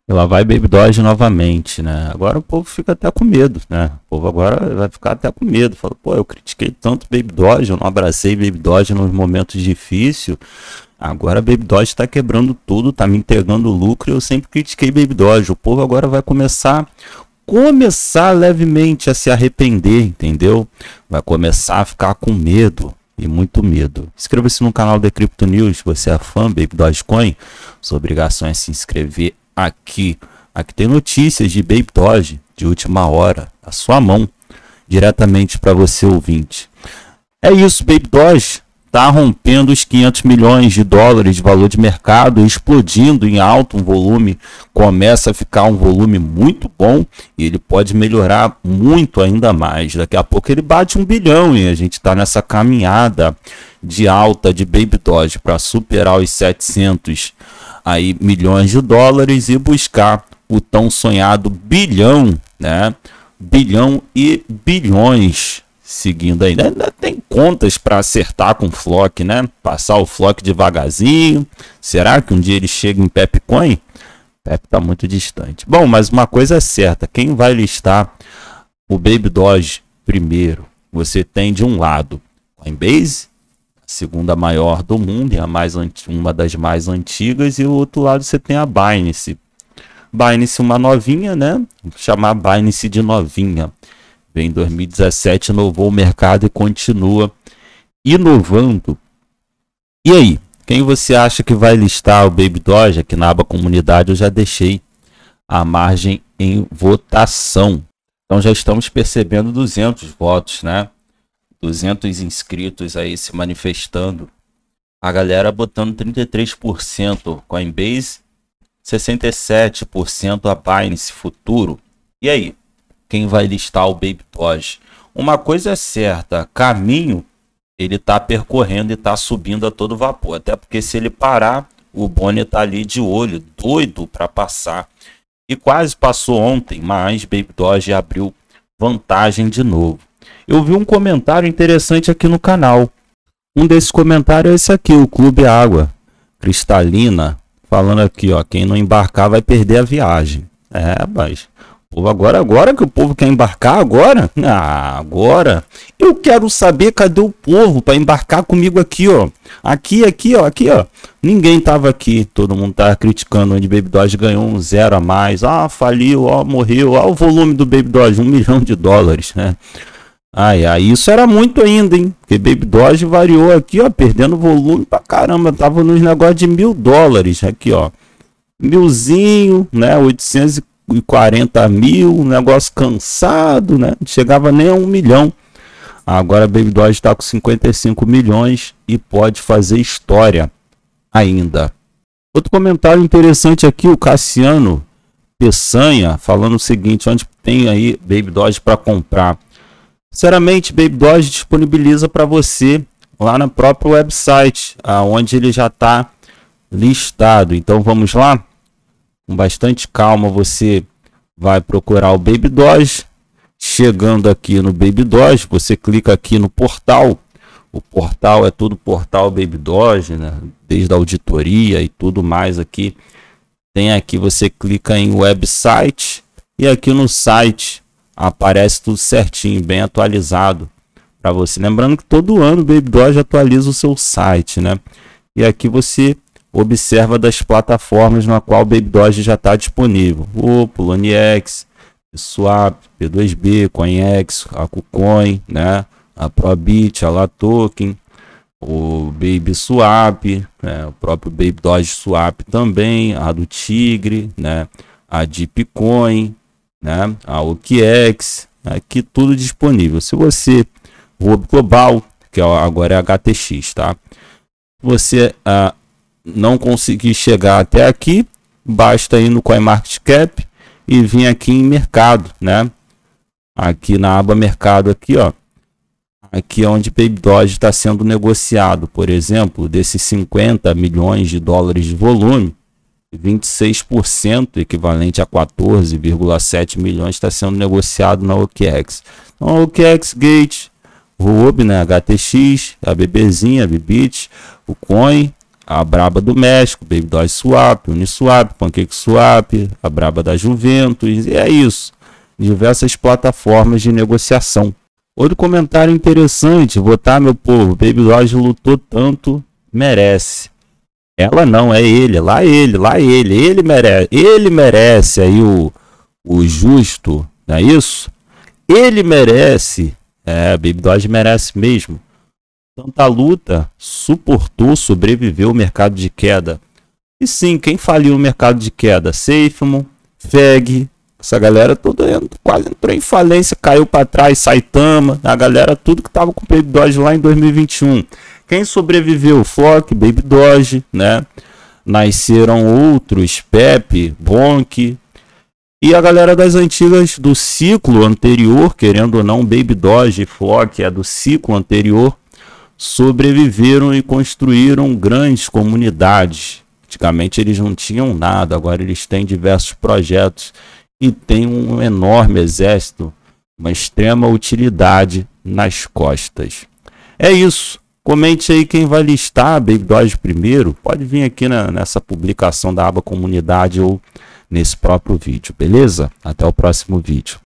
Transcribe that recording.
E lá vai Baby Doge novamente, né? Agora o povo fica até com medo, né? O povo agora vai ficar até com medo. Fala, pô, eu critiquei tanto Baby Doge, eu não abracei Baby Doge nos momentos difíceis. Agora Baby Doge tá quebrando tudo, tá me entregando lucro e eu sempre critiquei Baby Doge. O povo agora vai começar levemente a se arrepender, entendeu? Vai começar a ficar com medo. E muito medo. Inscreva-se no canal da Crypto News. Se você é fã Baby Dogecoin, sua obrigação é se inscrever aqui. Aqui tem notícias de Baby Doge de última hora, a sua mão, diretamente para você ouvinte. É isso, Baby Doge está rompendo os 500 milhões de dólares de valor de mercado, explodindo em alto um volume, começa a ficar um volume muito bom e ele pode melhorar muito ainda mais. Daqui a pouco ele bate 1 bilhão e a gente está nessa caminhada de alta de Baby Doge para superar os 700 aí, milhões de dólares e buscar o tão sonhado bilhão, né? Bilhão e bilhões. Seguindo aí, ainda tem contas para acertar com o Flock, né? Passar o Flock devagarzinho. Será que um dia ele chega em Pepcoin? Pep está muito distante. Bom, mas uma coisa é certa: quem vai listar o Baby Doge primeiro? Você tem de um lado Coinbase, a segunda maior do mundo e uma das mais antigas, e do outro lado você tem a Binance. Binance, uma novinha, né? Vou chamar Binance de novinha. Em 2017 inovou o mercado e continua inovando. E aí, quem você acha que vai listar o Baby Doge? Aqui na aba comunidade eu já deixei a margem em votação. Então já estamos percebendo 200 votos, né? 200 inscritos aí se manifestando. A galera botando 33% Coinbase, 67% a Binance Futuro. E aí? Quem vai listar o Baby Doge? Uma coisa é certa, caminho ele está percorrendo e está subindo a todo vapor. Até porque se ele parar, o Bonnie está ali de olho, doido para passar. E quase passou ontem, mas Baby Doge abriu vantagem de novo. Eu vi um comentário interessante aqui no canal. Um desses comentários é esse aqui, o Clube Água Cristalina, falando aqui, ó, quem não embarcar vai perder a viagem. É, mas... Agora que o povo quer embarcar, agora? Agora eu quero saber cadê o povo para embarcar comigo aqui, ó. Aqui, ó. Ninguém tava aqui, todo mundo tava criticando onde Baby Doge ganhou um 0 a mais. Faliu, morreu. O volume do Baby Doge, 1 milhão de dólares, né? Isso era muito ainda, hein? Porque Baby Doge variou aqui, ó, perdendo volume pra caramba. Tava nos negócios de $1.000 aqui, ó. Milzinho, né? 840 mil, negócio cansado, né? Não chegava nem a 1 milhão. Agora Baby Doge está com 55 milhões e pode fazer história ainda. Outro comentário interessante aqui, o Cassiano Peçanha falando o seguinte: onde tem aí Baby Doge para comprar? Sinceramente, Baby Doge disponibiliza para você lá no próprio website, onde ele já está listado. Então vamos lá. Com bastante calma você vai procurar o Baby Doge. Chegando aqui no Baby Doge, você clica aqui no portal. O portal é tudo portal Baby Doge, né? Desde a auditoria e tudo mais aqui. Tem aqui, você clica em website e aqui no site aparece tudo certinho, bem atualizado para você. Lembrando que todo ano o Baby Doge atualiza o seu site, né? E aqui você observa das plataformas na qual o Baby Doge já está disponível. O Poloniex, Swap, P2B, CoinEx, a KuCoin, né? A Probit, a Latoken, o Baby Swap, né? O próprio Baby Doge Swap também, a do Tigre, né? A Deepcoin, né? A OKEx, aqui tudo disponível. Se você, o Global, que agora é HTX, tá? Você não conseguir chegar até aqui, basta ir no CoinMarketCap e vir aqui em mercado, né? Aqui na aba mercado, aqui, ó. Aqui é onde Baby Doge está sendo negociado. Por exemplo, desses 50 milhões de dólares de volume, 26%, equivalente a 14,7 milhões, está sendo negociado na OKEx. Então, a OKEx Gate, o Huobi, né? HTX, a BBzinha, a Bybit, o Coin, a braba do México, Baby Doge Swap, Uniswap, Pancake Swap, a braba da Juventus, e é isso. Diversas plataformas de negociação. Outro comentário interessante, votar, meu povo, Baby Doge lutou tanto, merece. Ela não, é ele, lá ele merece aí o justo, não é isso? Ele merece, Baby Doge merece mesmo. Tanta luta, suportou, sobreviveu ao mercado de queda. E sim, quem faliu o mercado de queda? Safemon, Feg, essa galera toda quase entrou em falência, caiu para trás, Saitama, a galera tudo que tava com o Baby Doge lá em 2021. Quem sobreviveu? Flock, Baby Doge, né? Nasceram outros, Pepe, Bonk. E a galera das antigas do ciclo anterior, querendo ou não, Baby Doge e Flock é do ciclo anterior, sobreviveram e construíram grandes comunidades. Antigamente eles não tinham nada, agora eles têm diversos projetos e têm um enorme exército, uma extrema utilidade nas costas. É isso. Comente aí quem vai listar Baby Doge primeiro. Pode vir aqui nessa publicação da aba comunidade ou nesse próprio vídeo, beleza? Até o próximo vídeo.